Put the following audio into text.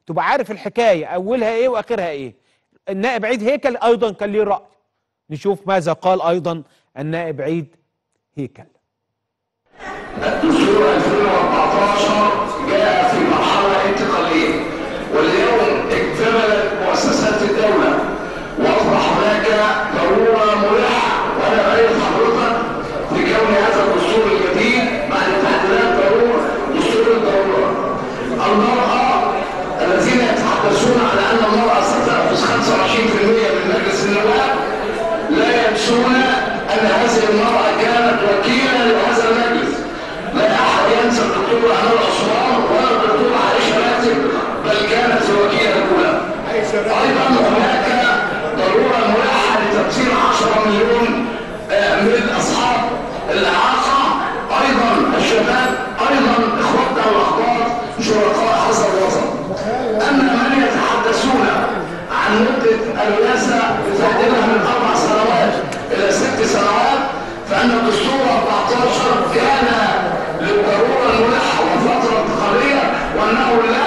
تبقى عارف الحكايه اولها ايه واخرها ايه. النائب عيد هيكل ايضا كان ليه راي، نشوف ماذا قال ايضا النائب عيد هيكل. الدستور 2014 جاء في مرحله انتقاليه، واليوم اكتملت مؤسسات الدوله واصبح هناك ضروره ملحه، وانا رايد حضرتك بكون هذا الدستور الجديد مع التعديلات دستور الضروره. المراه الذين يتحدثون على ان المراه ستأخذ 25% من مجلس النواب لا ينسون ان هذه المراه كانت وكيلا لهذا المجلس. لا احد ينسى الدكتور امال عثمان ولا الدكتور عائشه راتب، بل كانت الوكيله الاولى. ايضا هناك ضروره ملحه لتمثيل 10 مليون من اصحاب الاعاقه، ايضا الشباب، ايضا اخواتنا والاخوات شركاء هذا الوطن. اما من يتحدثون عن مده الرئاسه تحديدها من 4 سنوات الى 6 سنوات، فان الدستور 14 كان للضروره الملحه وفتره انتقاليه، وانه